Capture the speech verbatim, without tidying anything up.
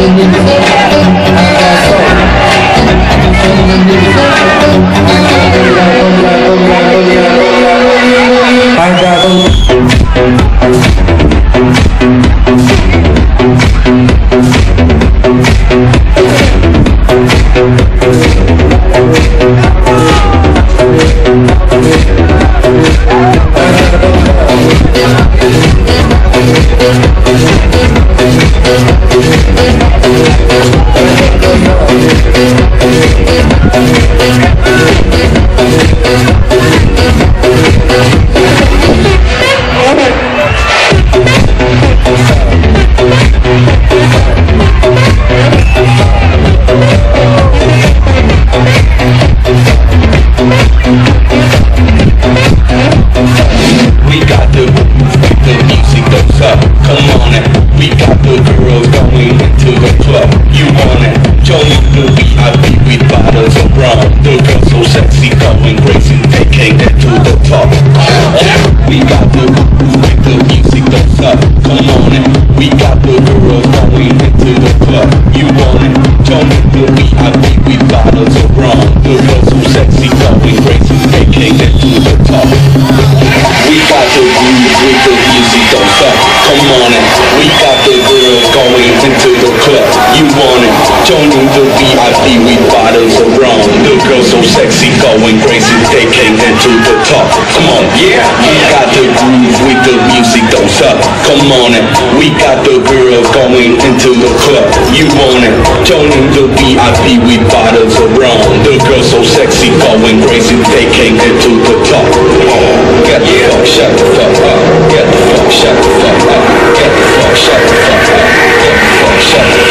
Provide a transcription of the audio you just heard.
Joining the V I P with bottles of rum. The girls so sexy, going crazy, they can't get to the top. Come on, yeah, we got the groove with the music, don't stop. Come on, and we got the girls going into the club. You want it? Joining the V I P with bottles of rum. The girls so sexy, going crazy, they can't get to the top. Get the fuck, shut the fuck up. Get the fuck, shut the fuck up. Get the fuck, shut the fuck up. Get the fuck, shut the fuck up.